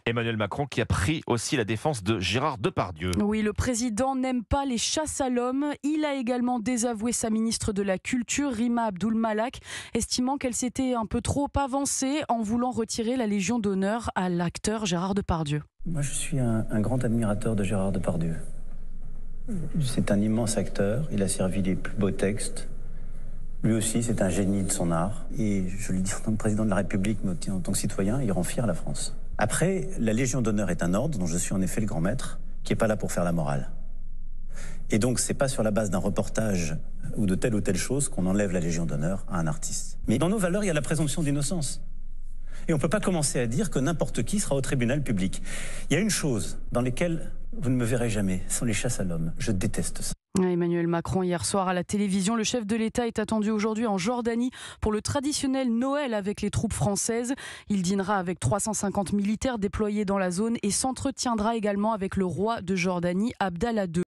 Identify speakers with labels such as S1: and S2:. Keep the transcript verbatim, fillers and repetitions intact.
S1: Emmanuel Macron qui a pris aussi la défense de Gérard Depardieu.
S2: Oui, le président n'aime pas les chasses à l'homme. Il a également désavoué sa ministre de la Culture, Rima Abdul-Malak, estimant qu'elle s'était un peu trop avancée en voulant retirer la Légion d'honneur à l'acteur Gérard Depardieu.
S3: Moi, je suis un, un grand admirateur de Gérard Depardieu. C'est un immense acteur, il a servi les plus beaux textes. Lui aussi, c'est un génie de son art. Et je le dis en tant que président de la République, mais aussi en tant que citoyen, il rend fier la France. Après, la Légion d'honneur est un ordre dont je suis en effet le grand maître, qui n'est pas là pour faire la morale. Et donc, c'est pas sur la base d'un reportage ou de telle ou telle chose qu'on enlève la Légion d'honneur à un artiste. Mais dans nos valeurs, il y a la présomption d'innocence. Et on ne peut pas commencer à dire que n'importe qui sera au tribunal public. Il y a une chose dans laquelle vous ne me verrez jamais, ce sont les chasses à l'homme. Je déteste ça.
S2: Emmanuel Macron hier soir à la télévision. Le chef de l'État est attendu aujourd'hui en Jordanie pour le traditionnel Noël avec les troupes françaises. Il dînera avec trois cent cinquante militaires déployés dans la zone et s'entretiendra également avec le roi de Jordanie, Abdallah deux.